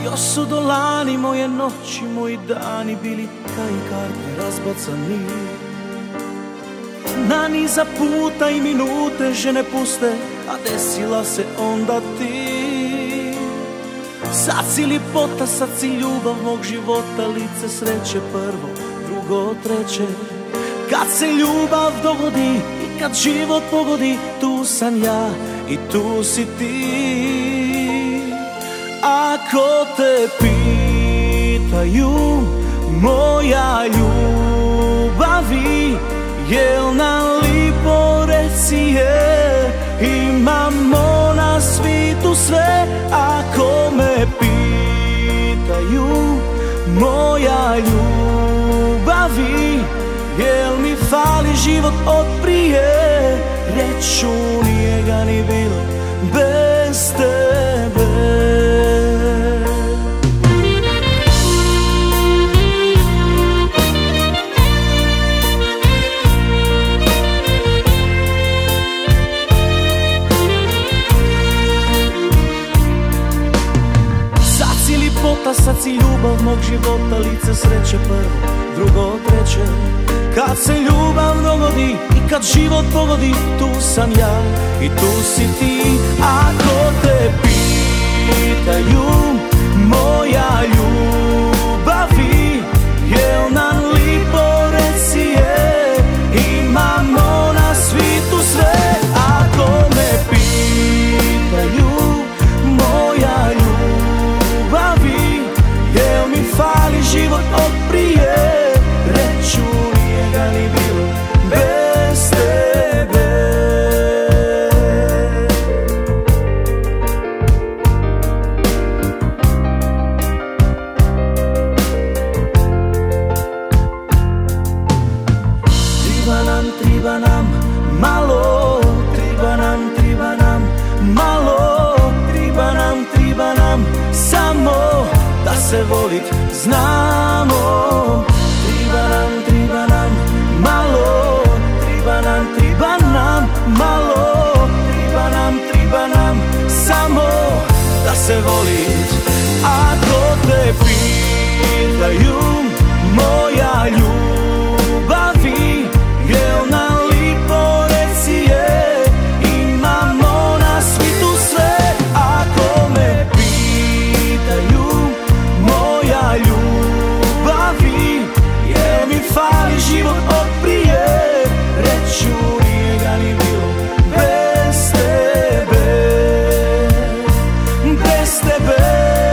Još su dolani moje noći, moji dani bili kaj karti razbacani. Na niza puta i minute žene puste, a desila se onda ti. Sad si lipota, sad si ljubav mog života, lice sreće prvo, drugo, treće. Kad se ljubav dogodi i kad život pogodi, tu sam ja i tu si ti. Ako te pitaju moja ljubavi, jel nam lipo, reci je, imamo na svitu sve. Ako me pitaju moja ljubavi, jel mi fali život od prije, reću nije ga ni bilo bez tebe. Sad si ljubav mog života, lice sreće prvo, drugo, treće. Kad se ljubav dogodi i kad život pogodi, tu sam ja i tu si ti. Ako te pitaju moja ljubavi, jel nam lipo, reci je, imamo na svitu sve. Ako me pitaju moja ljubavi, jel mi fali život od prije, reću nije ga ni bilo bez tebe. Triba nam malo, triba nam malo, triba nam samo da se volit znamo. Triba nam malo, triba nam malo, triba nam samo da se volit. Ako te pitaju moja ljubavi, jel nam lipo, reci je, imamo na svitu sve. Ako me pitaju moja ljubavi, jel mi fali život od prije, reću nije ga ni bilo bez tebe, bez tebe.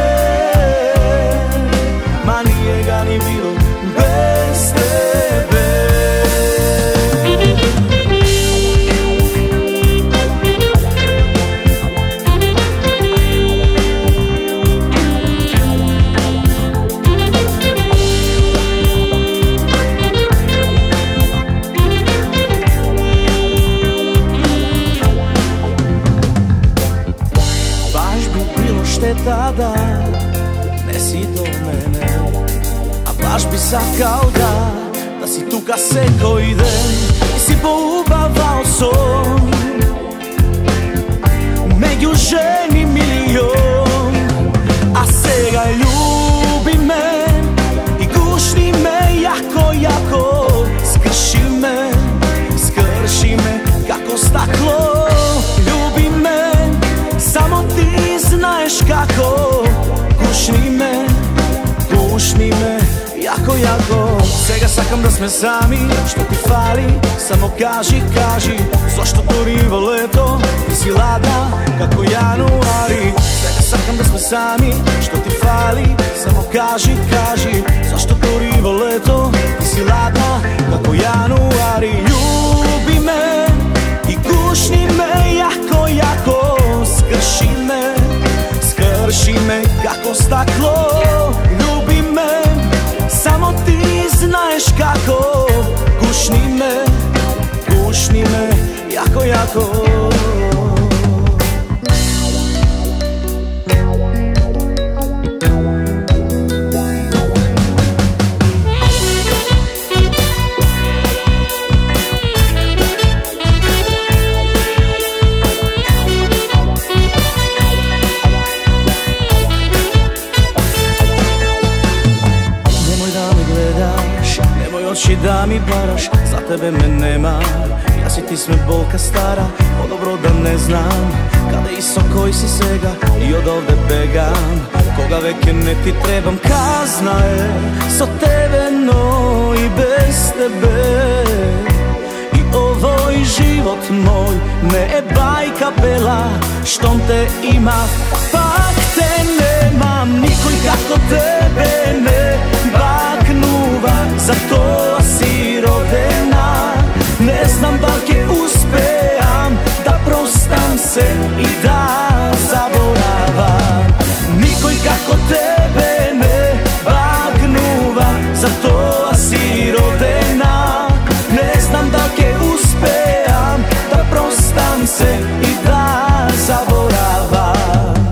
Ma nije ga ni bilo bez tebe. Tada ne si do mene, a baš bi sad kao da si tu kad se ko ide i si poubavao son. Među ženi milion, a сега ljubi me i gušni me jako, jako. Skrši me kako staklo. Ljubi me, samo ti znaš kako. Gušni me jako, jako. Сега сакам да сме сами, што ти фали, само кажи, зашто дорива лето и си ладна како јануари. Сега сакам да сме сами, што ти фали, само кажи, зашто дорива лето и си ладна како јануари. Ljubi me i gušni me jako, jako. Skrši me kako staklo. Ljubi me, samo ti znaš kako. Gušni me jako, jako. reći da mi paraš, za tebe me nema. Ja si ti sve bolka stara, o dobro da ne znam kada iso koji si svega i od ovde begam. Koga veke ne ti trebam, kazna je so tebe, no i bez tebe. I ovoj život moj ne je bajka bela, štom te ima, pak te nemam. Nikoj kako tebe ne baknuva, zato si rodena. Ne znam da li uspejam da prostam se i da zaboravam. Nikoj kako tebe ne bagnuva, zato si rodena. Ne znam da li uspejam da prostam se i da zaboravam.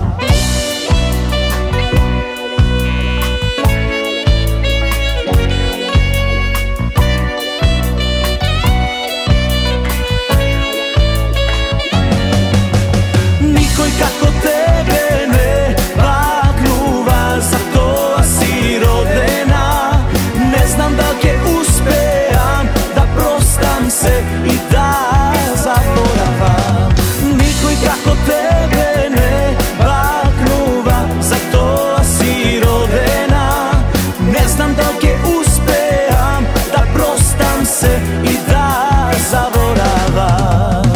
Kako tebe ne bagnuva, zato si rodena. Ne znam da li uspejam da prostam se i da zaboravam. Nikoj kako tebe ne bagnuva, zato si rodena. Ne znam da li uspejam da prostam se i da zaboravam.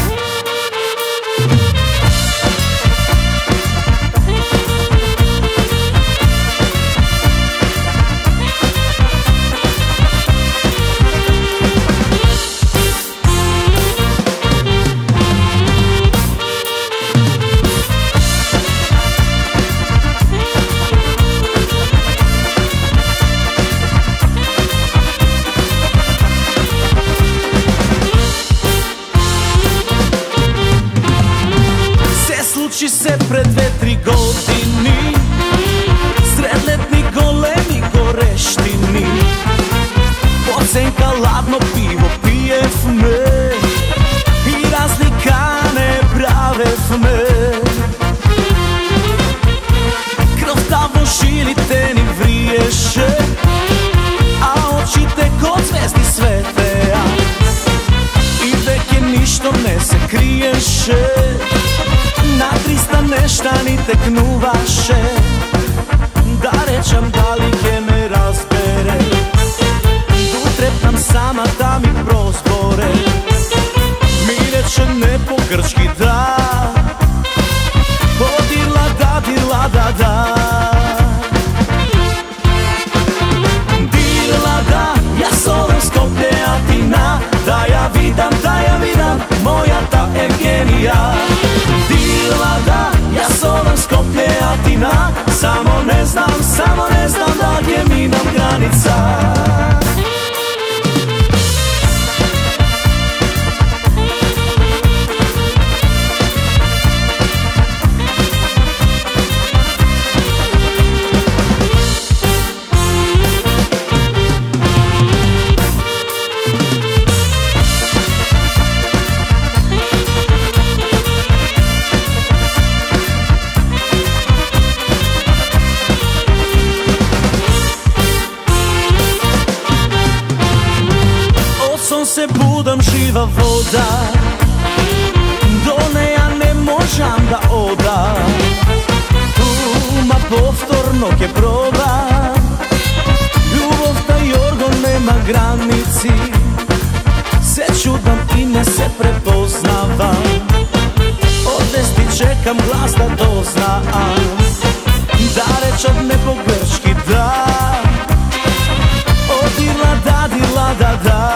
Sluči se pred 2-3 godini, sredletni golemi goreštini. Pocenka ladno pivo pijev me i razlikane bravev me. Krv tamo žili te ni vriješe, a oči te kod zvezdi svete, i veke ništo ne se kriješe. Na 300 nešta ni teknuvaše, da rečam da li ke me razbere. Tu treptam sama da mi prozbore, mi reče ne po grčki da, odila da, dila da da. Dila da, ja solom Skoplje Atina, da ja vidam, moja ta Evgenija. Dila da, ja solom Skoplje Atina, samo ne znam da je mi nam granica. Se budam živa voda, do neja ne možam da odam. Tu ma povtorno ke probam, ljubov ta Jorgo nema granici. Se čudam i ne se prepoznavam, od desni čekam glas da doznam, da rečam ne po grčki da, odila da, dila da da.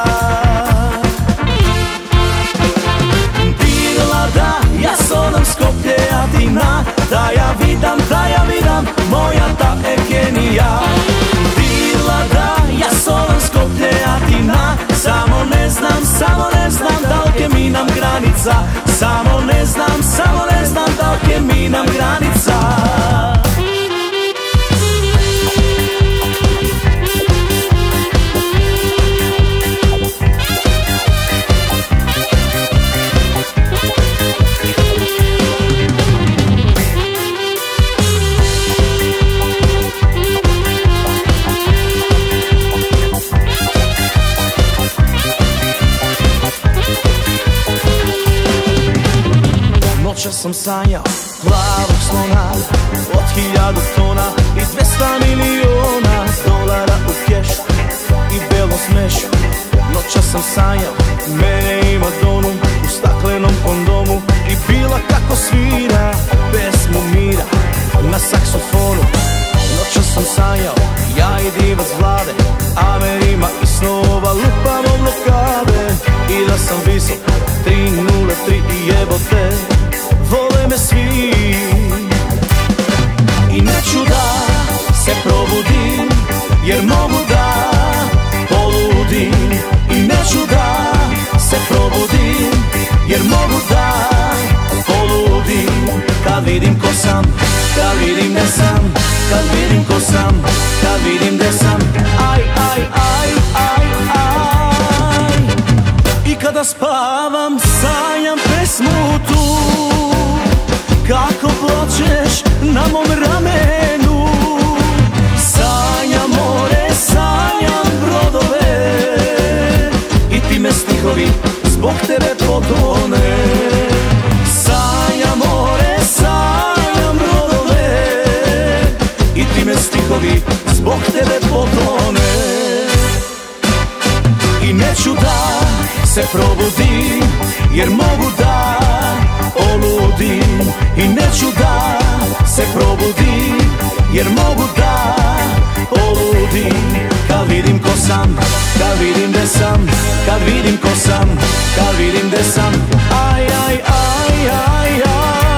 Ja solom Skoplje Atina, da ja vidam, moja ta Evgenija. Dila da, ja solom Skoplje Atina, samo ne znam da li je mi nam granica. Samo ne znam da li je mi nam granica. Noća sam sanjao plavog slona od 1000 tona i 200 miliona dolara u kešu i belom smešu. Noća sam sanjao, mene i Madonu u staklenom kondomu i bila kako svira pesmu mira na saksofonu. Noća sam sanjao, ja i divac Vlade, Amerima i snova lupamo blokade i da sam visok 303 i jebote, vole me svi. I neću da se probudim, jer mogu da poludim. I neću da se probudim, jer mogu da poludim. Kad vidim ko sam, kad vidim ne sam, kad vidim ko sam, kad vidim gde sam. Aj, aj, aj, aj, aj. I kada spavam sanjam pesmu tu, kako plačeš na mom ramenu. Sanjam more, sanjam brodove i ti me stihovi zbog tebe potone. Sanjam more, sanjam brodove i ti me stihovi zbog tebe potone. I neću da se probudim, jer mogu da poludim. I neću da se probudim, jer mogu da poludim. Kad vidim ko sam, kad vidim gde sam, kad vidim ko sam, kad vidim gde sam. Aj, aj, aj, aj, aj.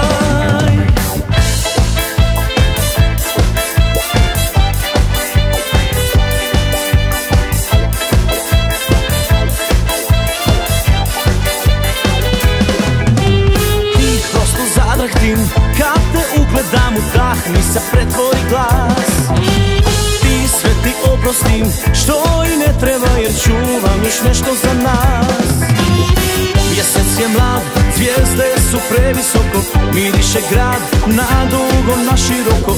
Kad te ugledam u dah, mi se pretvori glas. Ti sve ti oprostim, što i ne treba, jer čuvam još nešto za nas. Mjesec je mlad, zvijezde su previsoko, miriše grad na dugo, na široko.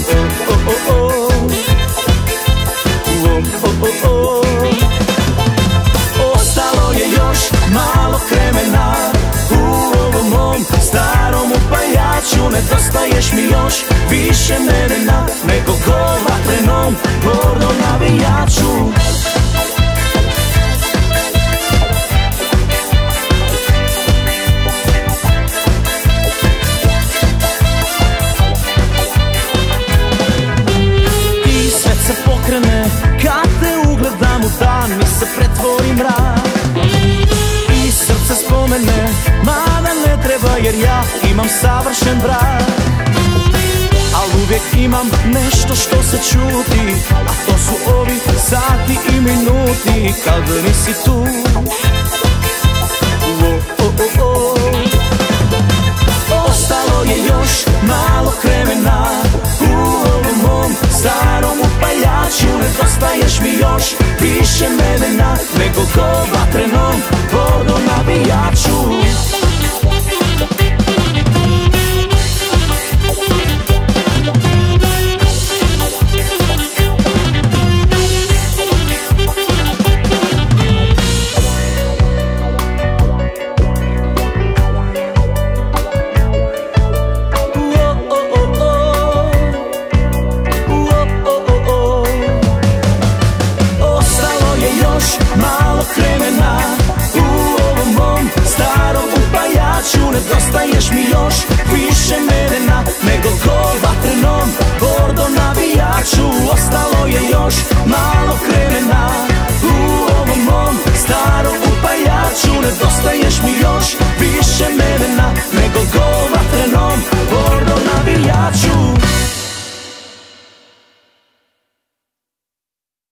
Ostalo je još malo kremena u ovom mom starom upaljaču. Nedostaješ mi još više mene nego go vatrenom gornom navijaču. I srce pokrene kad te ugledam u dan, mi se pretvori mrak. I srce spomene, mada ne treba, jer ja imam savršen brak. Al uvijek imam nešto što se čuti, a to su ovi sati i minuti kad nisi tu. Ostalo je još malo kremena u ovom mom starom upaljaču. Nedostaješ mi još više mene nego go vatrenom gornom navijaču. Malo kremena u ovom mom starom upaljaču. Nedostaješ mi još više mene nego go vatrenom gordo navijaču. Ostalo je još malo kremena u ovom mom starom upaljaču. Nedostaješ mi još